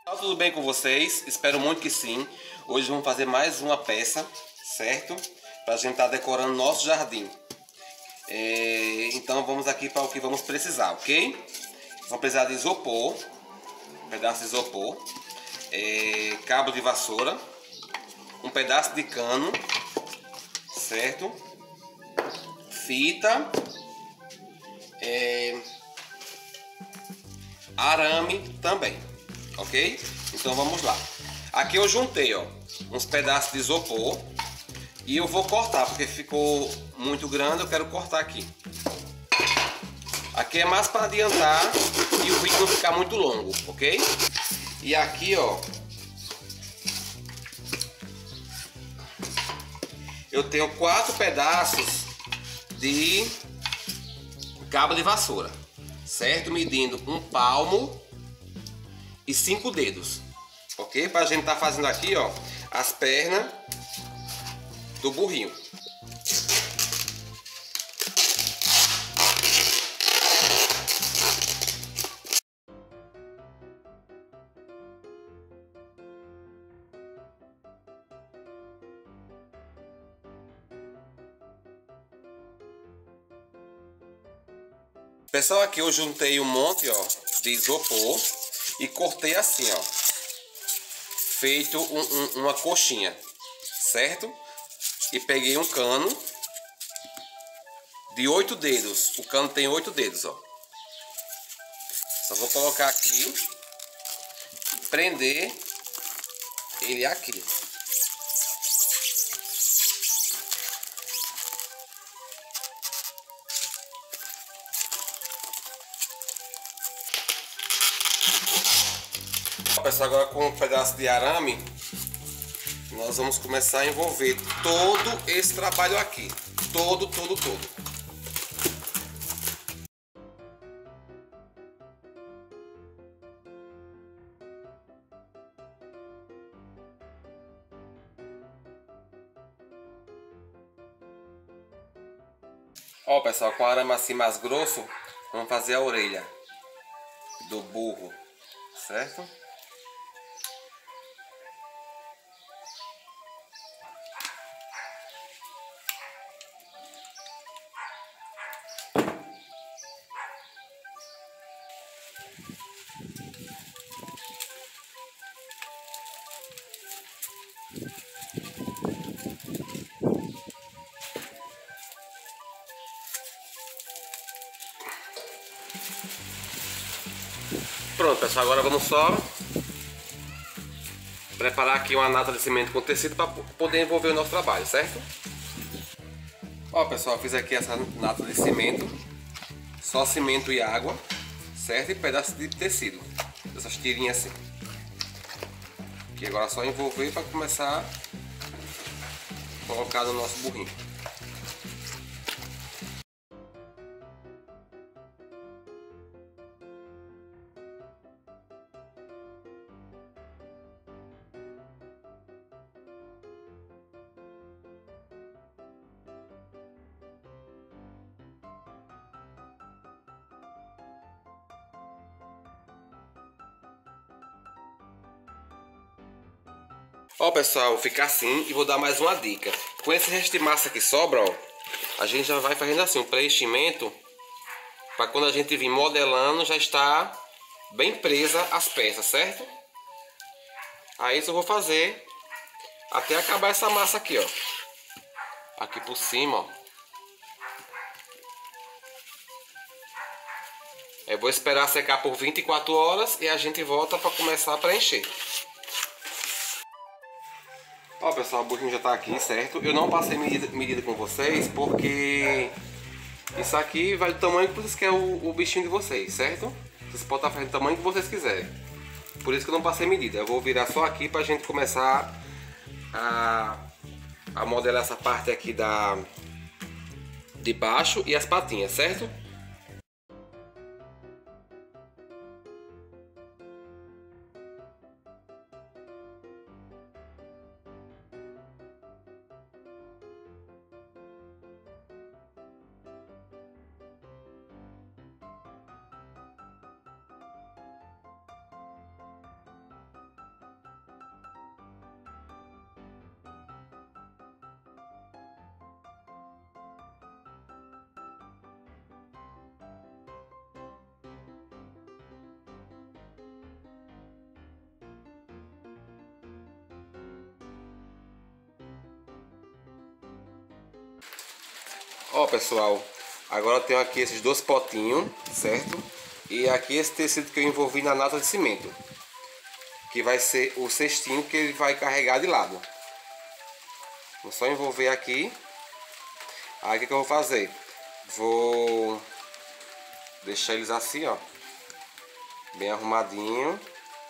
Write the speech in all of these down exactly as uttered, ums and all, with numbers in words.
Tá tudo bem com vocês? Espero muito que sim. Hoje vamos fazer mais uma peça, certo? Para a gente estar decorando nosso jardim. É, então vamos aqui para o que vamos precisar, ok? Vamos precisar de isopor, um pedaço de isopor, é, cabo de vassoura, um pedaço de cano, certo? Fita, é, arame também, ok? Então vamos lá. Aqui eu juntei, ó, uns pedaços de isopor e eu vou cortar porque ficou muito grande. Eu quero cortar aqui. Aqui é mais para adiantar e o vídeo não ficar muito longo, ok? E aqui, ó, eu tenho quatro pedaços de cabo de vassoura, certo? Medindo um palmo e cinco dedos, ok? Para a gente tá fazendo aqui, ó, as pernas do burrinho. Pessoal, aqui eu juntei um monte, ó, de isopor e cortei assim, ó, feito um, um, uma coxinha, certo? E peguei um cano de oito dedos. O cano tem oito dedos, ó. Só vou colocar aqui e prender ele aqui. Pessoal, agora com um pedaço de arame nós vamos começar a envolver todo esse trabalho aqui, todo, todo, todo. Ó, pessoal, com o arame assim mais grosso, vamos fazer a orelha do burro, certo? Pronto, pessoal, agora vamos só preparar aqui uma nata de cimento com tecido para poder envolver o nosso trabalho, certo? Ó, pessoal, eu fiz aqui essa nata de cimento, só cimento e água, certo? E pedaço de tecido, essas tirinhas assim. E agora é só envolver para começar a colocar no nosso burrinho. Ó, pessoal, fica assim e vou dar mais uma dica. Com esse resto de massa que sobra, ó, a gente já vai fazendo assim um preenchimento para quando a gente vir modelando já está bem presa as peças, certo? Aí isso eu vou fazer até acabar essa massa aqui, ó. Aqui por cima, ó. Eu vou esperar secar por vinte e quatro horas e a gente volta para começar a preencher. Ó, pessoal, o burrinho já tá aqui, certo? Eu não passei medida, medida com vocês porque isso aqui vai do tamanho que vocês querem o, o bichinho de vocês, certo? Vocês podem estar fazendo o tamanho que vocês quiserem. Por isso que eu não passei medida. Eu vou virar só aqui pra gente começar a, a modelar essa parte aqui da, de baixo e as patinhas, certo? Ó, pessoal, agora eu tenho aqui esses dois potinhos, certo? E aqui esse tecido que eu envolvi na nata de cimento, que vai ser o cestinho que ele vai carregar de lado. Vou só envolver aqui. Aí o que, que eu vou fazer? Vou deixar eles assim, ó, bem arrumadinho.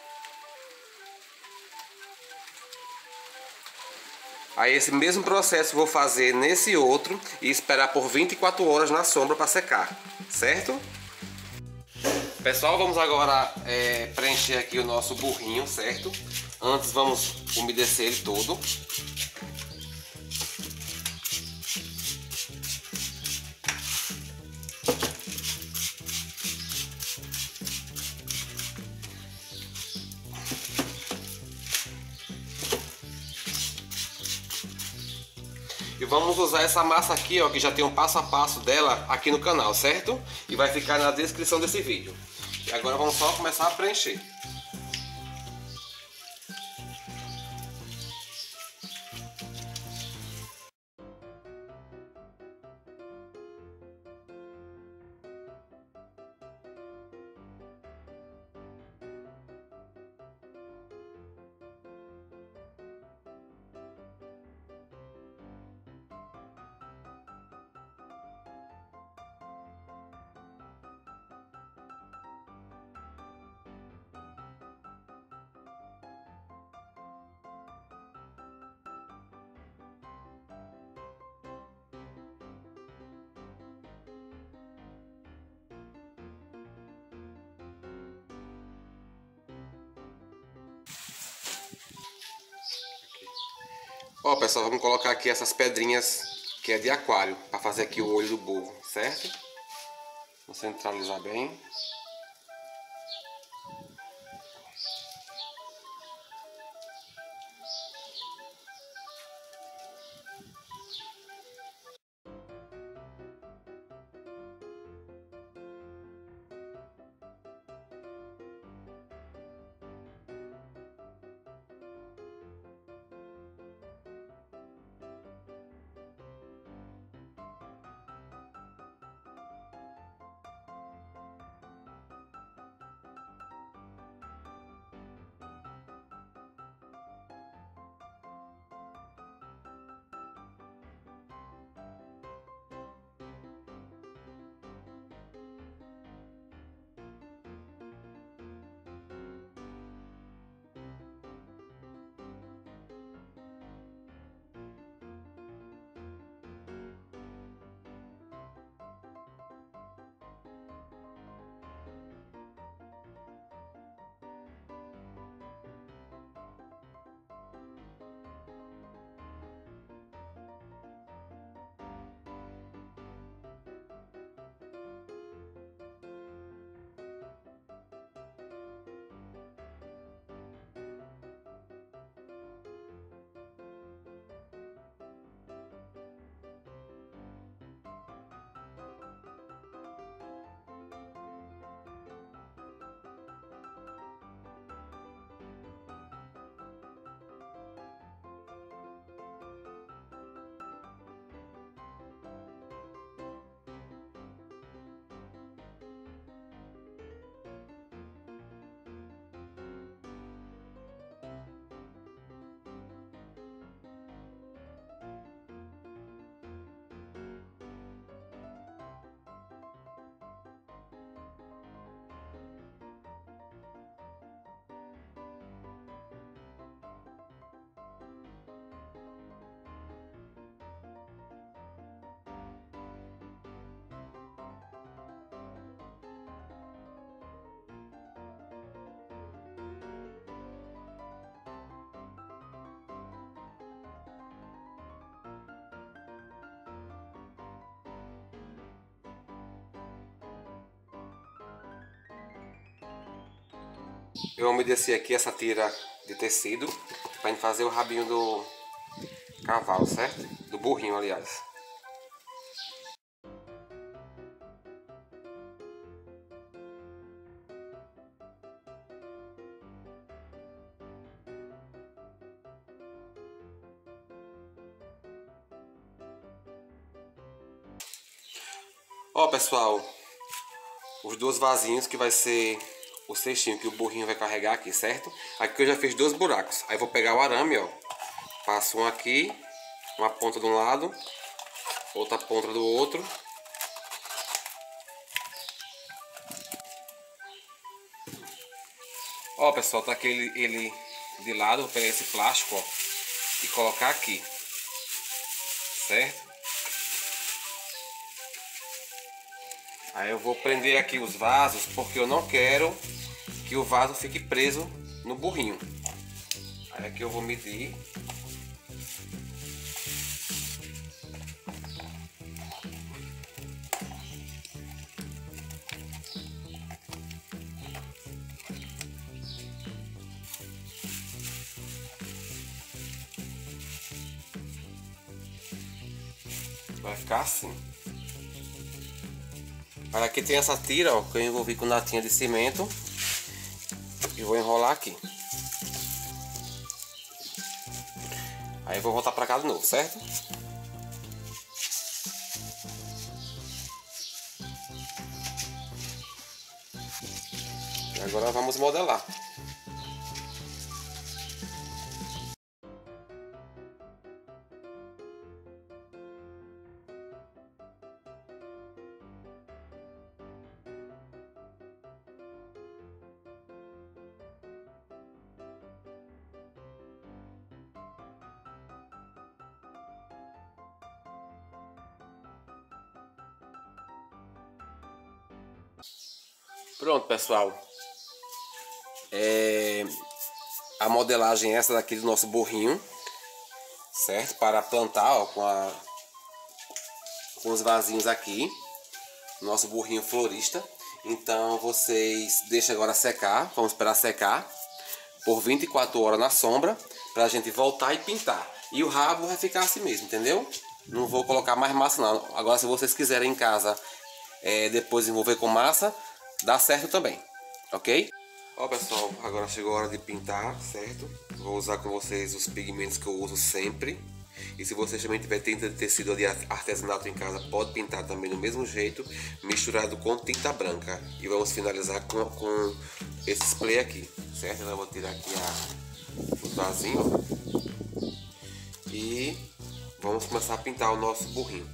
Aí esse mesmo processo vou fazer nesse outro e esperar por vinte e quatro horas na sombra para secar, certo? Pessoal, vamos agora é, preencher aqui o nosso burrinho, certo? Antes vamos umedecer ele todo. E vamos usar essa massa aqui, ó, que já tem um passo a passo dela aqui no canal, certo? E vai ficar na descrição desse vídeo. E agora vamos só começar a preencher. Ó, pessoal, vamos colocar aqui essas pedrinhas que é de aquário para fazer aqui o olho do burro, certo? Vou centralizar bem. Eu umedeci aqui essa tira de tecido para fazer o rabinho do cavalo, certo? Do burrinho, aliás. Ó, pessoal, os dois vasinhos que vai ser o cestinho que o burrinho vai carregar aqui, certo? Aqui eu já fiz dois buracos. Aí vou pegar o arame, ó. Passo um aqui, uma ponta de um lado, outra ponta do outro. Ó, pessoal, tá aqui ele, ele de lado. Vou pegar esse plástico, ó, e colocar aqui, certo? Aí eu vou prender aqui os vasos, porque eu não quero que o vaso fique preso no burrinho. Aí aqui eu vou medir. Vai ficar assim. Aí aqui tem essa tira, ó, que eu envolvi com latinha de cimento. E vou enrolar aqui. Aí eu vou voltar pra cá de novo, certo? E agora vamos modelar. Pronto, pessoal. É... A modelagem é essa daqui do nosso burrinho, certo? Para plantar, ó, com, a... com os vasinhos aqui. Nosso burrinho florista. Então vocês deixam agora secar. Vamos esperar secar por vinte e quatro horas na sombra, para a gente voltar e pintar. E o rabo vai ficar assim mesmo, entendeu? Não vou colocar mais massa não. Agora, se vocês quiserem em casa é, depois envolver com massa, dá certo também, ok? Ó, pessoal, agora chegou a hora de pintar, certo? Vou usar com vocês os pigmentos que eu uso sempre. E se vocês também tiver tinta de tecido de artesanato em casa, pode pintar também do mesmo jeito, misturado com tinta branca. E vamos finalizar com, com esse spray aqui, certo? Eu vou tirar aqui a, o vasinho, ó. E vamos começar a pintar o nosso burrinho.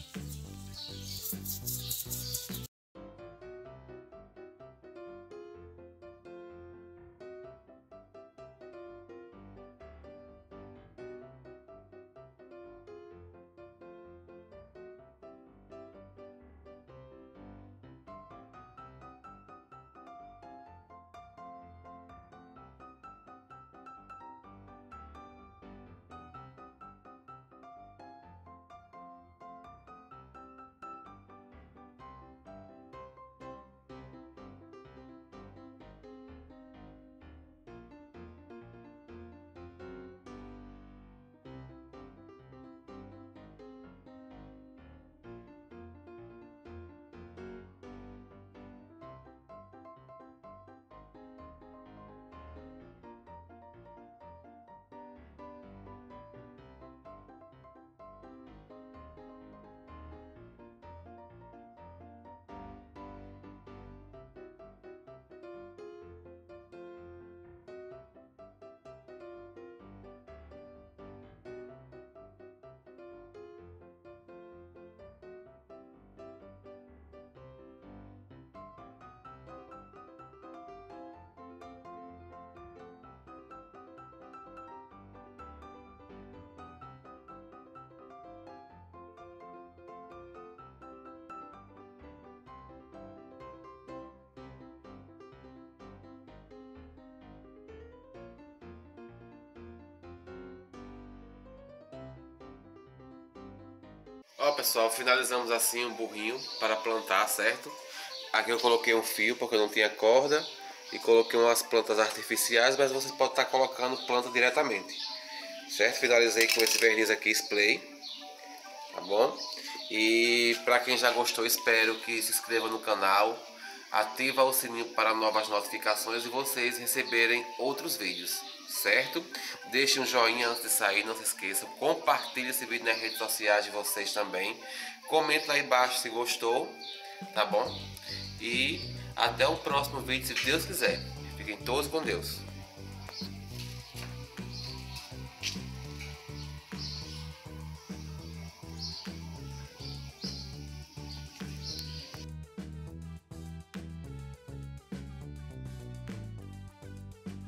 Ó, pessoal, finalizamos assim um burrinho para plantar, certo? Aqui eu coloquei um fio porque eu não tinha corda e coloquei umas plantas artificiais, mas vocês podem estar colocando planta diretamente, certo? Finalizei com esse verniz aqui, spray, tá bom? E para quem já gostou, espero que se inscreva no canal, ativa o sininho para novas notificações e vocês receberem outros vídeos, certo? Deixe um joinha antes de sair, não se esqueçam, compartilhe esse vídeo nas redes sociais de vocês também, Comenta lá embaixo se gostou, tá bom? E até o próximo vídeo, se Deus quiser. Fiquem todos com Deus.